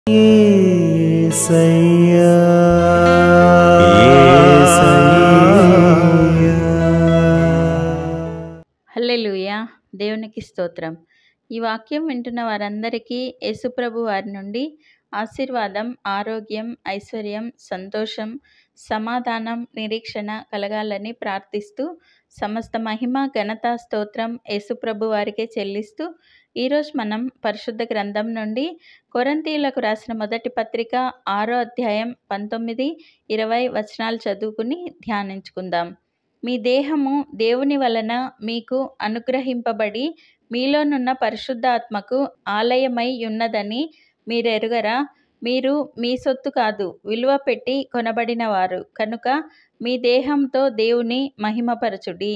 యేసయ్యా హల్లెలూయా. దేవునికి స్తోత్రం. ఈ వాక్యం వింటున్న వారందరికీ యేసుప్రభు వారి నుండి ఆశీర్వాదం, ఆరోగ్యం, ఐశ్వర్యం, సంతోషం, సమాధానం, నిరీక్షణ కలగాలని ప్రార్థిస్తూ సమస్త మహిమ, ఘనత, స్తోత్రం యేసుప్రభు వారికే చెల్లిస్తూ ఈరోజు మనం పరిశుద్ధ గ్రంథం నుండి కొరింథీయులకు రాసిన మొదటి పత్రిక 6వ అధ్యాయం 19, 20 వచనాలు చదువుకుని ధ్యానించుకుందాం. మీ దేహము దేవుని వలన మీకు అనుగ్రహింపబడి మీలోనున్న పరిశుద్ధాత్మకు ఆలయమై ఉన్నదని మీరెరుగరా? మీరు మీ సొత్తు కాదు, విలువ పెట్టి కొనబడిన వారు కనుక మీ దేహంతో దేవుని మహిమపరచుడి.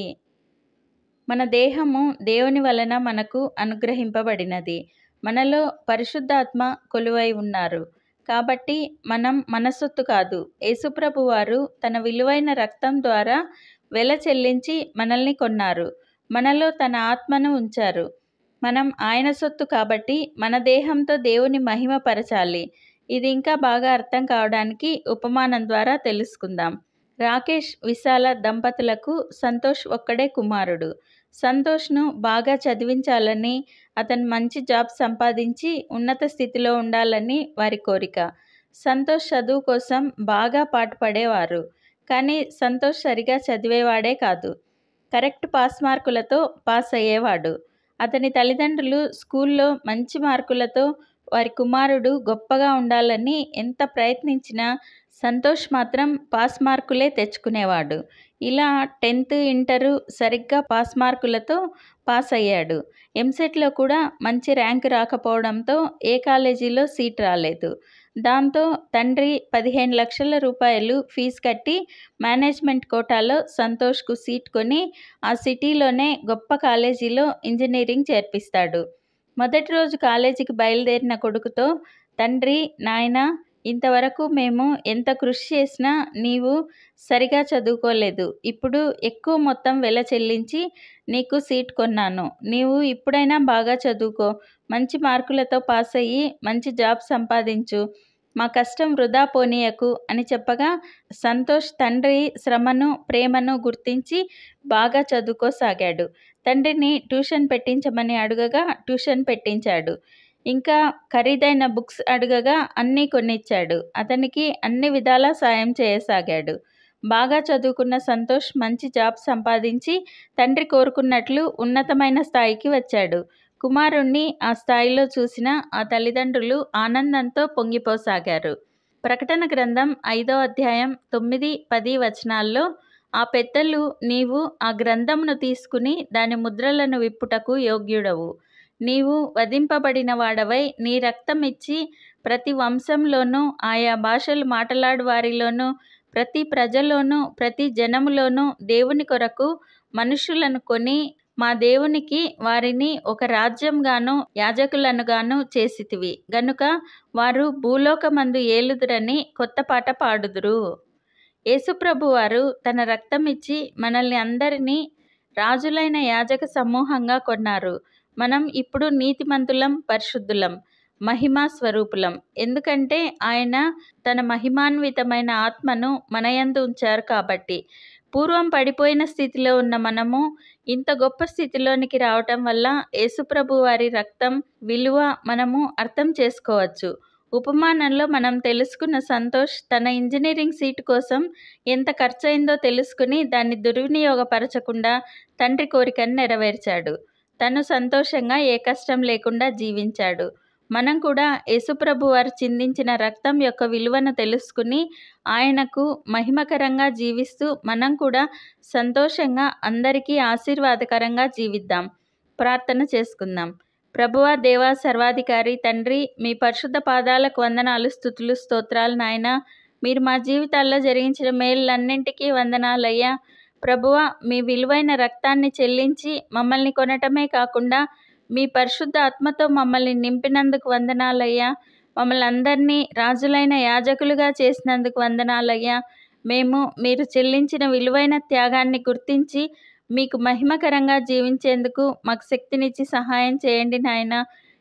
మన దేహము దేవుని వలన మనకు అనుగ్రహింపబడినది. మనలో పరిశుద్ధాత్మ కొలువై ఉన్నారు. కాబట్టి మనం మన సొత్తు కాదు, యేసుప్రభు వారు తన విలువైన రక్తం ద్వారా వెల చెల్లించి మనల్ని కొన్నారు. మనలో తన ఆత్మను ఉంచారు. మనం ఆయన సొత్తు కాబట్టి మన దేహంతో దేవుని మహిమపరచాలి. ఇది ఇంకా బాగా అర్థం కావడానికి ఉపమానం ద్వారా తెలుసుకుందాం. రాకేష్, విశాల దంపతులకు సంతోష్ ఒక్కడే కుమారుడు. సంతోష్ను బాగా చదివించాలని, అతను మంచి జాబ్ సంపాదించి ఉన్నత స్థితిలో ఉండాలని వారి కోరిక. సంతోష్ చదువు కోసం బాగా పాటుపడేవారు. కానీ సంతోష్ సరిగా చదివేవాడే కాదు. కరెక్ట్ పాస్ మార్కులతో పాస్ అయ్యేవాడు. అతని తల్లిదండ్రులు స్కూల్లో మంచి మార్కులతో వారి కుమారుడు గొప్పగా ఉండాలని ఎంత ప్రయత్నించినా సంతోష్ మాత్రం పాస్ మార్కులే తెచ్చుకునేవాడు. ఇలా 10th, ఇంటరు సరిగ్గా పాస్ మార్కులతో పాస్ అయ్యాడు. ఎంసెట్లో కూడా మంచి ర్యాంకు రాకపోవడంతో ఏ కాలేజీలో సీట్ రాలేదు. దాంతో తండ్రి 15 లక్షల రూపాయలు ఫీజు కట్టి మేనేజ్మెంట్ కోటాలో సంతోష్కు సీట్ కొని ఆ సిటీలోనే గొప్ప కాలేజీలో ఇంజనీరింగ్ చేర్పిస్తాడు. మొదటి రోజు కాలేజీకి బయలుదేరిన కొడుకుతో తండ్రి, నాయనా, ఇంతవరకు మేము ఎంత కృషి చేసినా నీవు సరిగా చదువుకోలేదు. ఇప్పుడు ఎక్కువ మొత్తం వెల చెల్లించి నీకు సీట్ కొన్నాను. నీవు ఇప్పుడైనా బాగా చదువుకో, మంచి మార్కులతో పాస్ అయ్యి మంచి జాబ్ సంపాదించు, మా కష్టం వృధా పోనీయకు అని చెప్పగా సంతోష్ తండ్రి శ్రమను, ప్రేమను గుర్తించి బాగా చదువుకోసాగాడు. తండ్రిని ట్యూషన్ పెట్టించమని అడుగగా ట్యూషన్ పెట్టించాడు. ఇంకా ఖరీదైన బుక్స్ అడుగగా అన్నీ కొనిచ్చాడు. అతనికి అన్ని విధాలా సాయం చేయసాగాడు. బాగా చదువుకున్న సంతోష్ మంచి జాబ్ సంపాదించి తండ్రి కోరుకున్నట్లు ఉన్నతమైన స్థాయికి వచ్చాడు. కుమారుణ్ణి ఆ స్థాయిలో చూసిన ఆ తల్లిదండ్రులు ఆనందంతో పొంగిపోసాగారు. ప్రకటన గ్రంథం 5వ అధ్యాయం 9, 10 వచనాల్లో ఆ పెద్దలు, నీవు ఆ గ్రంథమును తీసుకుని దాని ముద్రలను విప్పుటకు యోగ్యుడవు. నీవు వధింపబడిన వాడవై నీ రక్తం ఇచ్చి ప్రతి వంశంలోనూ, ఆయా భాషలు మాట్లాడు వారిలోనూ, ప్రతి ప్రజలోనూ, ప్రతి జనములోనూ దేవుని కొరకు మనుషులను కొని మా దేవునికి వారిని ఒక రాజ్యంగాను యాజకులనుగాను చేసితివి గనుక వారు భూలోకమందు ఏలుదురని కొత్త పాట పాడుదురు. యేసుప్రభు వారు తన రక్తం ఇచ్చి మనల్ని అందరినీ రాజులైన యాజక సమూహంగా కొన్నారు. మనం ఇప్పుడు నీతిమంతులం, పరిశుద్ధులం, మహిమా స్వరూపులం. ఎందుకంటే ఆయన తన మహిమాన్వితమైన ఆత్మను మన యందు ఉంచారు కాబట్టి. పూర్వం పడిపోయిన స్థితిలో ఉన్న మనము ఇంత గొప్ప స్థితిలోనికి రావటం వల్ల యేసుప్రభు వారి రక్తం విలువ మనము అర్థం చేసుకోవచ్చు. ఉపమానంలో మనం తెలుసుకున్న సంతోష్ తన ఇంజనీరింగ్ సీటు కోసం ఎంత ఖర్చయిందో తెలుసుకుని దాన్ని దుర్వినియోగపరచకుండా తండ్రి కోరికను నెరవేర్చాడు. తను సంతోషంగా ఏ కష్టం లేకుండా జీవించాడు. మనం కూడా యేసుప్రభు వారు చిందించిన రక్తం యొక్క విలువను తెలుసుకుని ఆయనకు మహిమకరంగా జీవిస్తూ మనం కూడా సంతోషంగా అందరికీ ఆశీర్వాదకరంగా జీవిద్దాం. ప్రార్థన చేసుకుందాం. ప్రభువా, దేవా, సర్వాధికారి తండ్రి, మీ పరిశుద్ధ పాదాలకు వందనాలు, స్తుతులు, స్తోత్రాలు నాయనా. మీరు మా జీవితాల్లో జరిగించిన మేలులన్నింటికీ వందనాలయ్యా. ప్రభువా, మీ విలువైన రక్తాన్ని చెల్లించి మమ్మల్ని కొనటమే కాకుండా మీ పరిశుద్ధ ఆత్మతో మమ్మల్ని నింపినందుకు వందనాలయ్యా. మమ్మల్ని అందరినీ రాజులైన యాజకులుగా చేసినందుకు వందనాలయ్యా. మేము మీరు చెల్లించిన విలువైన త్యాగాన్ని గుర్తించి మీకు మహిమకరంగా జీవించేందుకు మాకు శక్తినిచ్చి సహాయం చేయండి నాయనా.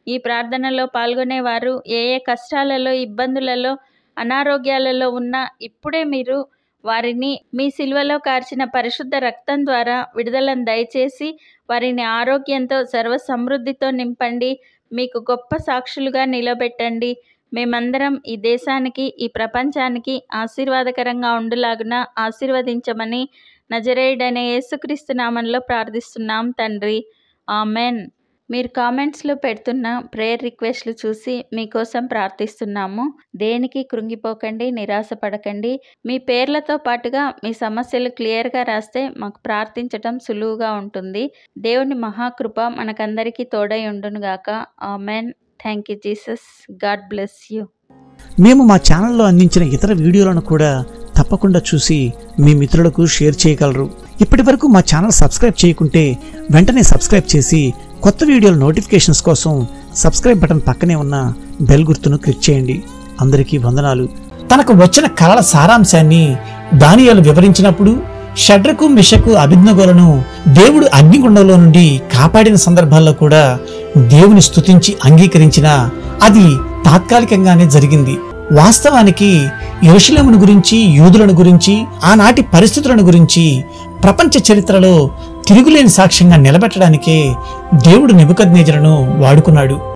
ఈ ప్రార్థనలో పాల్గొనేవారు ఏ ఏ కష్టాలలో, ఇబ్బందులలో, అనారోగ్యాలలో ఉన్నా ఇప్పుడే మీరు వారిని మీ సిలువలో కార్చిన పరిశుద్ధ రక్తం ద్వారా విడుదలను దయచేసి వారిని ఆరోగ్యంతో, సర్వ సమృద్ధితో నింపండి. మీకు గొప్ప సాక్షులుగా నిలబెట్టండి. మేమందరం ఈ దేశానికి, ఈ ప్రపంచానికి ఆశీర్వాదకరంగా ఉండులాగున ఆశీర్వదించమని నజరేయుడైన యేసుక్రీస్తు నామంలో ప్రార్థిస్తున్నాం తండ్రి. ఆమెన్. మీరు కామెంట్స్లో పెడుతున్న ప్రేయర్ రిక్వెస్ట్లు చూసి మీకోసం ప్రార్థిస్తున్నాము. దేనికి కృంగిపోకండి, నిరాశపడకండి. మీ పేర్లతో పాటుగా మీ సమస్యలు క్లియర్గా రాస్తే మాకు ప్రార్థించటం సులువుగా ఉంటుంది. దేవుని మహాకృప మనకందరికీ తోడై ఉండునుగాక. Amen. Thank you Jesus. God bless you. మేము మా ఛానల్లో అందించిన ఇతర వీడియోలను కూడా తప్పకుండా చూసి మీ మిత్రులకు షేర్ చేయగలరు. ఇప్పటి వరకు మా ఛానల్ సబ్స్క్రైబ్ చేయకుంటే వెంటనే సబ్స్క్రైబ్ చేసి కొత్త వీడియోల నోటిఫికేషన్స్ కోసం సబ్స్క్రైబ్ బటన్ పక్కనే ఉన్న బెల్ గుర్తును క్లిక్ చేయండి. అందరికీ వందనాలు. తనకు వచ్చిన కలల సారాంశాన్ని దానియేలు వివరించినప్పుడు షడ్రకు, మిషకు, అబేద్నెగోలను దేవుడు అగ్నిగుండంలో నుండి కాపాడిన సందర్భాల్లో కూడా దేవుని స్తుతించి అంగీకరించిన అది తాత్కాలికంగానే జరిగింది. వాస్తవానికి యెరూషలేమును గురించి, యూదులను గురించి, ఆనాటి పరిస్థితులను గురించి ప్రపంచ చరిత్రలో తిరుగులేని సాక్ష్యంగా నిలబెట్టడానికే దేవుడు నెబుకద్నెజరును వాడుకున్నాడు.